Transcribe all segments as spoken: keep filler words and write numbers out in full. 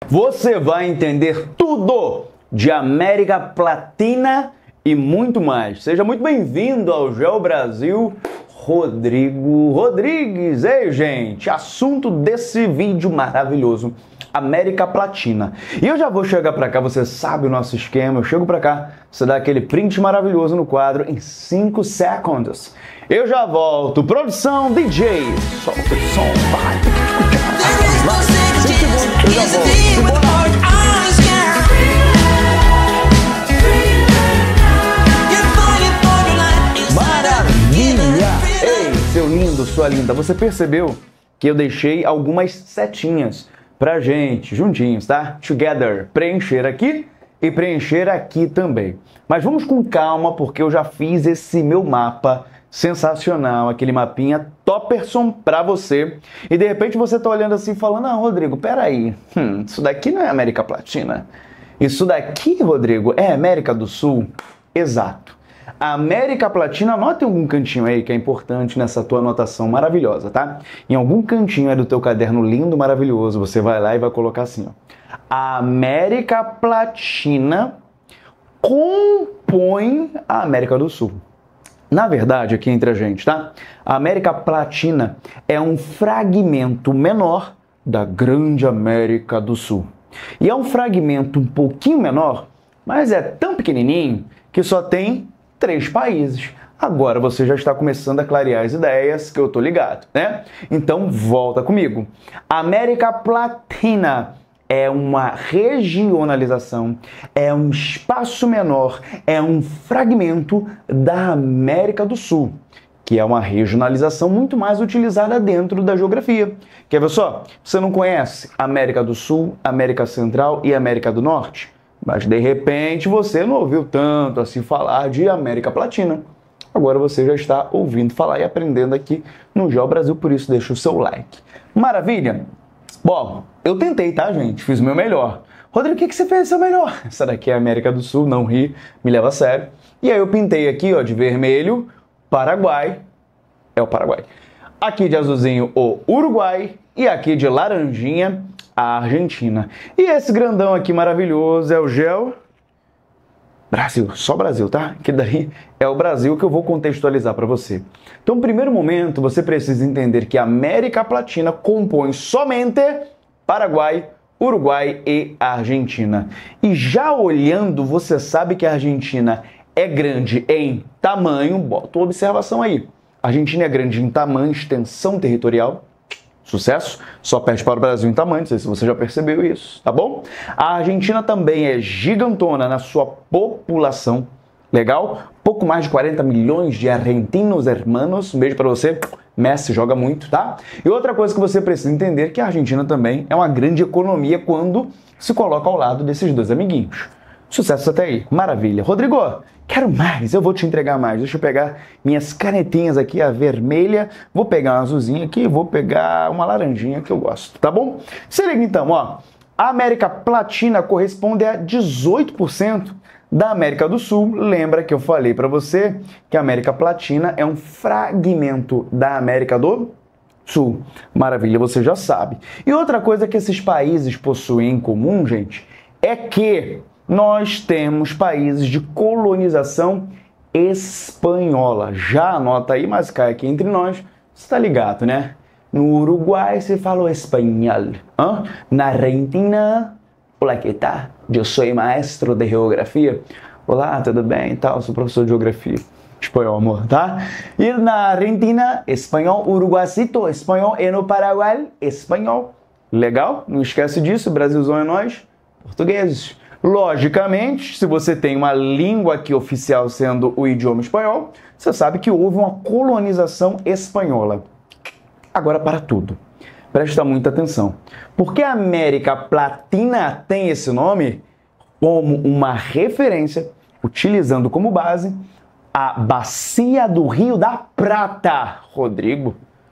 você vai entender tudo de América Latina e muito mais. Seja muito bem-vindo ao GeoBrasil, Rodrigo Rodrigues. Ei, gente, assunto desse vídeo maravilhoso, América Latina. E eu já vou chegar pra cá, você sabe o nosso esquema, eu chego pra cá, você dá aquele print maravilhoso no quadro em cinco segundos. Eu já volto. Produção, D J, solta o som, vai. Maravilha! Ei, seu lindo, sua linda, você percebeu que eu deixei algumas setinhas pra gente, juntinhos, tá? Together, preencher aqui e preencher aqui também. Mas vamos com calma, porque eu já fiz esse meu mapa sensacional, aquele mapinha topperson pra você. E de repente você tá olhando assim falando, ah, Rodrigo, peraí, hum, isso daqui não é América Latina. Isso daqui, Rodrigo, é América do Sul? Exato. A América Latina, anota em algum cantinho aí que é importante nessa tua anotação maravilhosa, tá? Em algum cantinho aí do teu caderno lindo, maravilhoso, você vai lá e vai colocar assim, ó. A América Latina compõe a América do Sul. Na verdade, aqui entre a gente, tá? A América Latina é um fragmento menor da grande América do Sul. E é um fragmento um pouquinho menor, mas é tão pequenininho que só tem três países. Agora você já está começando a clarear as ideias, que eu tô ligado, né? Então volta comigo. A América Latina é uma regionalização, é um espaço menor, é um fragmento da América do Sul, que é uma regionalização muito mais utilizada dentro da geografia. Quer ver só? Você não conhece América do Sul, América Central e América do Norte? Mas de repente você não ouviu tanto assim falar de América Latina. Agora você já está ouvindo falar e aprendendo aqui no GeoBrasil, por isso deixa o seu like. Maravilha? Bom, eu tentei, tá, gente? Fiz o meu melhor. Rodrigo, o que, que você fez o seu melhor? Essa daqui é a América do Sul, não ri, me leva a sério. E aí eu pintei aqui, ó, de vermelho, Paraguai, é o Paraguai. Aqui de azulzinho, o Uruguai. E aqui de laranjinha, a Argentina. E esse grandão aqui maravilhoso é o Geo Brasil, só Brasil, tá? Que daí é o Brasil que eu vou contextualizar para você. Então, no primeiro momento, você precisa entender que a América Latina compõe somente Paraguai, Uruguai e Argentina. E já olhando, você sabe que a Argentina é grande em tamanho, bota uma observação aí. A Argentina é grande em tamanho, extensão territorial. Sucesso? Só perde para o Brasil em tamanho, não sei se você já percebeu isso, tá bom? A Argentina também é gigantona na sua população, legal? Pouco mais de quarenta milhões de argentinos hermanos, um beijo para você, Messi joga muito, tá? E outra coisa que você precisa entender é que a Argentina também é uma grande economia quando se coloca ao lado desses dois amiguinhos. Sucesso até aí, maravilha. Rodrigo, quero mais, eu vou te entregar mais. Deixa eu pegar minhas canetinhas aqui, a vermelha, vou pegar uma azulzinha aqui e vou pegar uma laranjinha que eu gosto, tá bom? Se liga então, ó, a América Latina corresponde a dezoito por cento da América do Sul. Lembra que eu falei para você que a América Latina é um fragmento da América do Sul. Maravilha, você já sabe. E outra coisa que esses países possuem em comum, gente, é que nós temos países de colonização espanhola. Já anota aí, mas cai aqui entre nós, você está ligado, né? No Uruguai se fala espanhol. Hã? Na Argentina, olá, que tá? Eu sou maestro de geografia. Olá, tudo bem? Tal, sou professor de geografia. Espanhol, amor, tá? E na Argentina, espanhol, uruguacito, espanhol. E no Paraguai, espanhol. Legal? Não esquece disso, Brasilzão é nós, portugueses. Logicamente, se você tem uma língua aqui oficial sendo o idioma espanhol, você sabe que houve uma colonização espanhola. Agora para tudo. Presta muita atenção. Porque a América Latina tem esse nome como uma referência, utilizando como base a bacia do Rio da Prata. Rodrigo,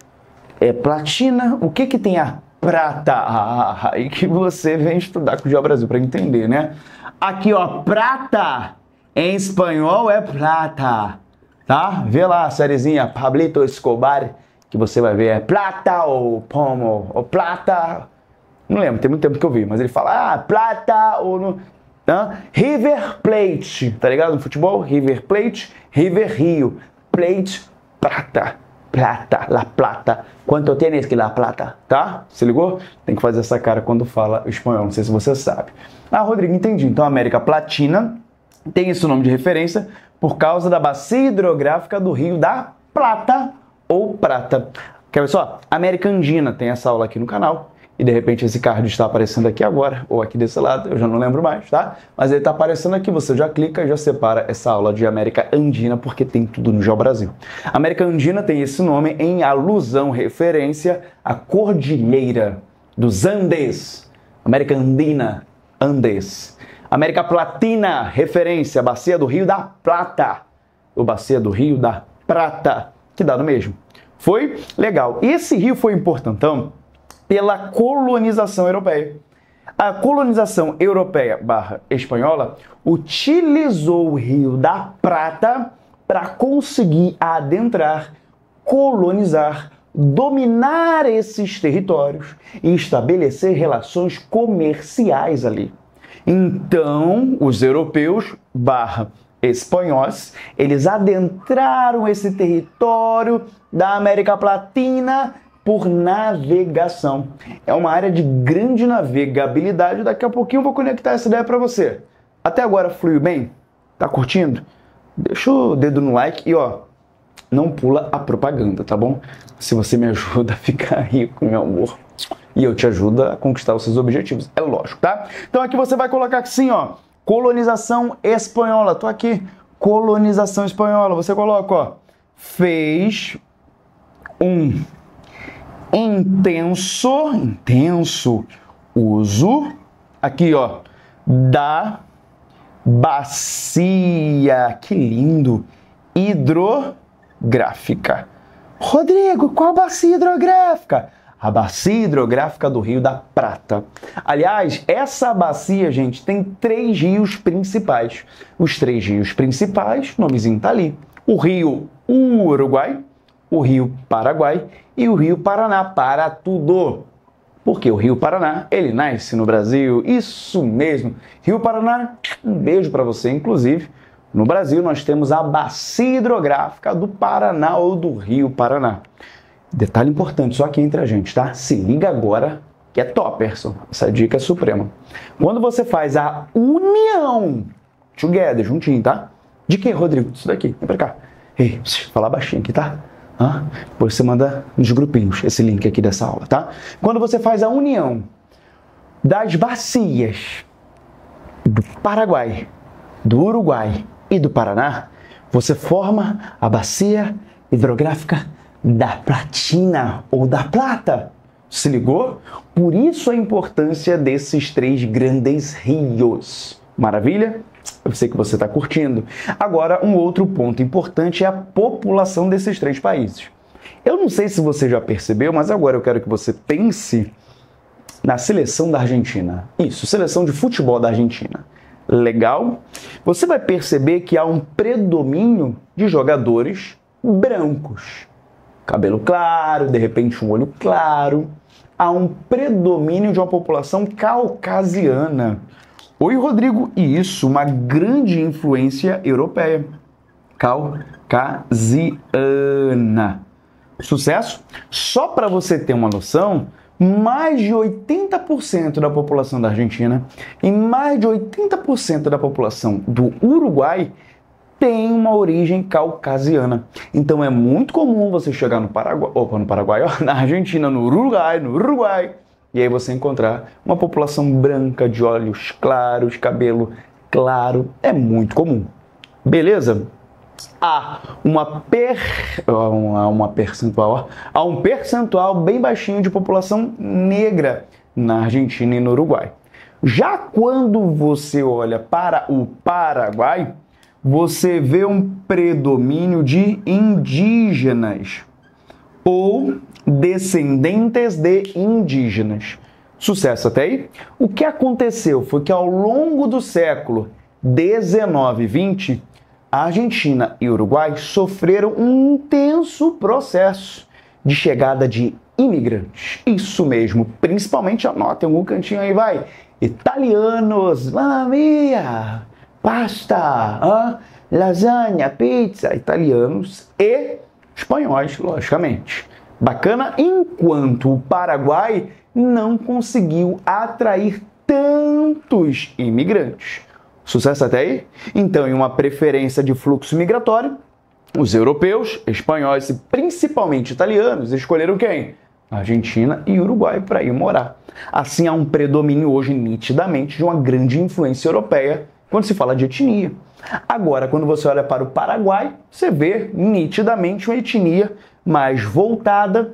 é platina? O que que tem a prata? Ah, aí que você vem estudar com o GeoBrasil para entender, né? Aqui, ó, prata em espanhol é plata, tá? Vê lá a sériezinha Pablito Escobar, que você vai ver é plata ou pomo, ou plata Não lembro, tem muito tempo que eu vi, mas ele fala, ah, Plata ou no... Hã? River Plate, tá ligado? No futebol, River Plate, River Rio, Plate, Prata, Plata, La Plata. Quanto tienes que La Plata, tá? Se ligou? Tem que fazer essa cara quando fala espanhol, não sei se você sabe. Ah, Rodrigo, entendi. Então, América Latina tem esse nome de referência por causa da bacia hidrográfica do Rio da Plata ou Prata. Quer ver só? América Andina tem essa aula aqui no canal. E de repente esse card está aparecendo aqui agora, ou aqui desse lado, eu já não lembro mais, tá? Mas ele está aparecendo aqui, você já clica e já separa essa aula de América Andina, porque tem tudo no Geobrasil. América Andina tem esse nome em alusão, referência à cordilheira dos Andes. América Andina, Andes. América Platina, referência à bacia do Rio da Plata. Ou bacia do Rio da Prata, que dá no mesmo. Foi legal. E esse rio foi importantão pela colonização europeia. A colonização europeia barra espanhola utilizou o Rio da Prata para conseguir adentrar, colonizar, dominar esses territórios e estabelecer relações comerciais ali. Então, os europeus barra espanhóis, eles adentraram esse território da América Latina por navegação. É uma área de grande navegabilidade. Daqui a pouquinho eu vou conectar essa ideia para você. Até agora fluiu bem? Tá curtindo? Deixa o dedo no like e ó, não pula a propaganda, tá bom? Se você me ajuda a ficar rico, meu amor, e eu te ajudo a conquistar os seus objetivos, é lógico, tá? Então aqui você vai colocar assim, ó, colonização espanhola. Tô aqui, colonização espanhola. Você coloca, ó, fez um intenso, intenso uso, aqui ó, da bacia, que lindo, hidrográfica. Rodrigo, qual bacia hidrográfica? A bacia hidrográfica do Rio da Prata. Aliás, essa bacia, gente, tem três rios principais. Os três rios principais, o nomezinho tá ali. O rio Uruguai, o rio Paraguai e o rio Paraná, para tudo. Porque o rio Paraná, ele nasce no Brasil, isso mesmo. Rio Paraná, um beijo para você. Inclusive, no Brasil nós temos a bacia hidrográfica do Paraná ou do rio Paraná. Detalhe importante, só aqui entre a gente, tá? Se liga agora, que é topperson. Essa dica é suprema. Quando você faz a união, together, juntinho, tá? De quem, Rodrigo? Isso daqui, vem pra cá. Ei, falar baixinho aqui, tá? Ah, depois você manda nos grupinhos esse link aqui dessa aula, tá? Quando você faz a união das bacias do Paraguai, do Uruguai e do Paraná, você forma a bacia hidrográfica da Platina ou da Plata. Se ligou? Por isso a importância desses três grandes rios. Maravilha? Eu sei que você está curtindo. Agora, um outro ponto importante é a população desses três países. Eu não sei se você já percebeu, mas agora eu quero que você pense na seleção da Argentina. Isso, seleção de futebol da Argentina. Legal? Você vai perceber que há um predomínio de jogadores brancos. Cabelo claro, de repente um olho claro. Há um predomínio de uma população caucasiana. Oi, Rodrigo, e isso, uma grande influência europeia. Caucasiana. Sucesso? Só para você ter uma noção, mais de oitenta por cento da população da Argentina e mais de oitenta por cento da população do Uruguai tem uma origem caucasiana. Então é muito comum você chegar no Paraguai, opa, no Paraguai, ó, na Argentina, no Uruguai, no Uruguai, e aí você encontrar uma população branca, de olhos claros, cabelo claro, é muito comum. Beleza? Há uma, per... há uma percentual, há um percentual bem baixinho de população negra na Argentina e no Uruguai. Já quando você olha para o Paraguai, você vê um predomínio de indígenas ou descendentes de indígenas. Sucesso até aí? O que aconteceu foi que ao longo do século dezenove e vinte, a Argentina e o Uruguai sofreram um intenso processo de chegada de imigrantes. Isso mesmo, principalmente, anota em algum cantinho aí, vai. Italianos, mamma mia, pasta, ah, lasanha, pizza, italianos e espanhóis, logicamente. Bacana? Enquanto o Paraguai não conseguiu atrair tantos imigrantes. Sucesso até aí? Então, em uma preferência de fluxo migratório, os europeus, espanhóis e principalmente italianos escolheram quem? Argentina e Uruguai para ir morar. Assim, há um predomínio hoje nitidamente de uma grande influência europeia quando se fala de etnia. Agora, quando você olha para o Paraguai, você vê nitidamente uma etnia mais voltada,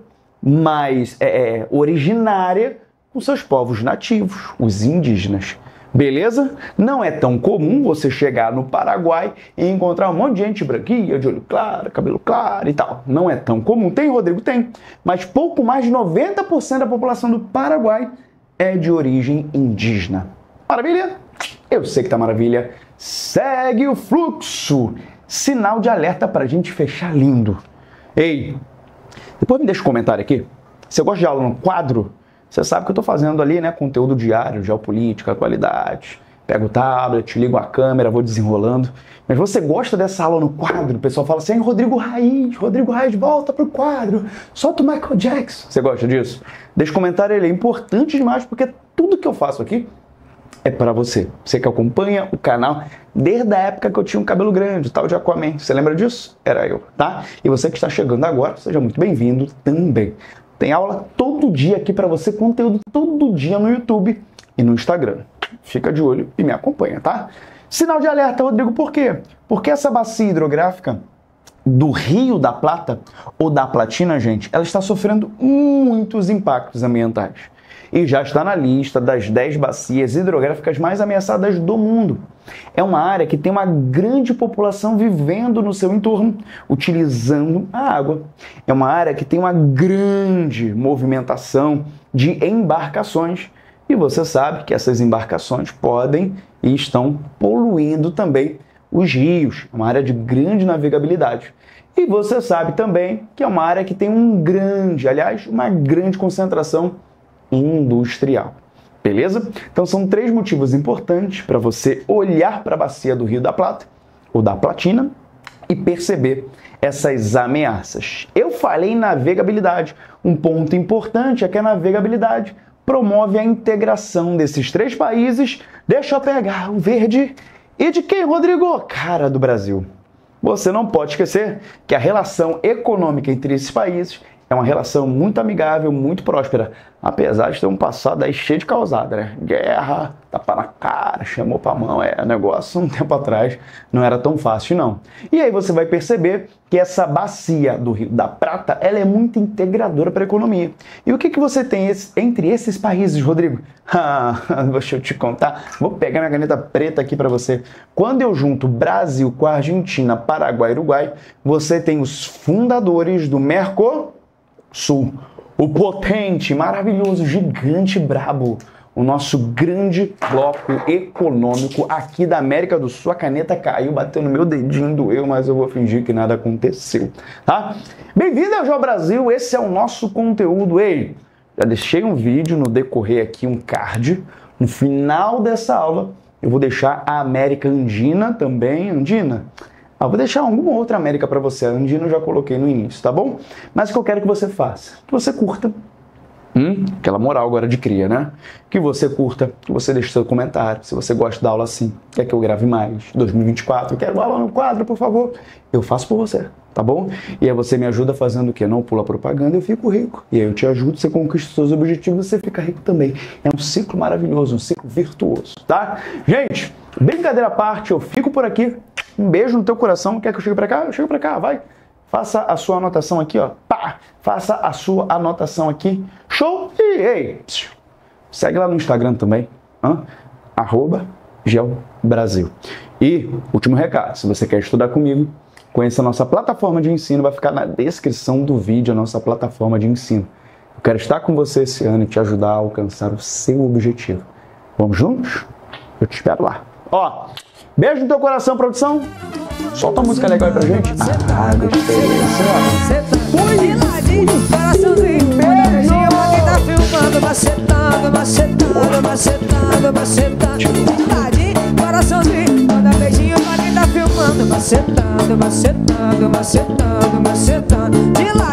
mais é, originária com seus povos nativos, os indígenas. Beleza? Não é tão comum você chegar no Paraguai e encontrar um monte de gente branquinha, de olho claro, cabelo claro e tal. Não é tão comum. Tem, Rodrigo? Tem. Mas pouco mais de noventa por cento da população do Paraguai é de origem indígena. Maravilha? Eu sei que tá maravilha. Segue o fluxo. Sinal de alerta pra gente fechar lindo. Ei, depois me deixa um comentário aqui. Você gosta de aula no quadro? Você sabe que eu estou fazendo ali, né, conteúdo diário, geopolítica, atualidade. Pego o tablet, ligo a câmera, vou desenrolando. Mas você gosta dessa aula no quadro? O pessoal fala assim, Rodrigo Raiz, Rodrigo Raiz, volta pro quadro. Solta o Michael Jackson. Você gosta disso? Deixa um comentário, ele é importante demais, porque tudo que eu faço aqui é para você. Você que acompanha o canal desde a época que eu tinha um cabelo grande, tal de Aquaman. Você lembra disso? Era eu, tá? E você que está chegando agora, seja muito bem-vindo também. Tem aula todo dia aqui para você, conteúdo todo dia no YouTube e no Instagram. Fica de olho e me acompanha, tá? Sinal de alerta, Rodrigo, por quê? Porque essa bacia hidrográfica do Rio da Plata, ou da Platina, gente, ela está sofrendo muitos impactos ambientais. E já está na lista das dez bacias hidrográficas mais ameaçadas do mundo. É uma área que tem uma grande população vivendo no seu entorno, utilizando a água. É uma área que tem uma grande movimentação de embarcações. E você sabe que essas embarcações podem e estão poluindo também os rios. É uma área de grande navegabilidade. E você sabe também que é uma área que tem um grande, aliás, uma grande concentração industrial. Beleza? Então são três motivos importantes para você olhar para a bacia do Rio da Plata ou da Platina e perceber essas ameaças. Eu falei em navegabilidade. Um ponto importante é que a navegabilidade promove a integração desses três países. Deixa eu pegar o verde. E de quem, Rodrigo? Cara, do Brasil. Você não pode esquecer que a relação econômica entre esses países é uma relação muito amigável, muito próspera, apesar de ter um passado aí cheio de causada, né? Guerra, tapa na cara, chamou pra mão, é negócio um tempo atrás, não era tão fácil não. E aí você vai perceber que essa bacia do Rio da Prata, ela é muito integradora para a economia. E o que, que você tem esse, entre esses países, Rodrigo? Ah, deixa eu te contar, vou pegar minha caneta preta aqui para você. Quando eu junto Brasil com a Argentina, Paraguai e Uruguai, você tem os fundadores do Mercosul. Sul, o potente, maravilhoso, gigante, brabo, o nosso grande bloco econômico aqui da América do Sul. A caneta caiu, bateu no meu dedinho, doeu, mas eu vou fingir que nada aconteceu, tá? Bem-vindo ao Geo Brasil, esse é o nosso conteúdo. Ei, já deixei um vídeo no decorrer aqui, um card. No final dessa aula, eu vou deixar a América Andina também, Andina. Ah, vou deixar alguma outra América para você, a Andina eu já coloquei no início, tá bom? Mas o que eu quero que você faça, que você curta, hum, aquela moral agora de cria, né? Que você curta, que você deixe seu comentário, se você gosta da aula assim, quer que eu grave mais, dois mil e vinte e quatro, quero aula no quadro, por favor, eu faço por você, tá bom? E aí você me ajuda fazendo o quê? Não pula propaganda, eu fico rico. E aí eu te ajudo, você conquista os seus objetivos, você fica rico também. É um ciclo maravilhoso, um ciclo virtuoso, tá? Gente, brincadeira à parte, eu fico por aqui. Um beijo no teu coração. Quer que eu chegue pra cá? Eu chego pra cá, vai. Faça a sua anotação aqui, ó. Pá! Faça a sua anotação aqui. Show! E ei! Segue lá no Instagram também. Hã? Arroba Geo Brasil. E, último recado, se você quer estudar comigo, conheça a nossa plataforma de ensino. Vai ficar na descrição do vídeo a nossa plataforma de ensino. Eu quero estar com você esse ano e te ajudar a alcançar o seu objetivo. Vamos juntos? Eu te espero lá. Ó! Beijo no teu coração, produção. Solta uma música legal aí pra gente. Ah, gostei. Fui! Fui! Beijo! filmando, macetando, macetando, macetando, macetando. De ladinho, coraçãozinho, manda beijinho pra quem tá filmando. Macetando, macetando, macetando, macetando. De ladinho.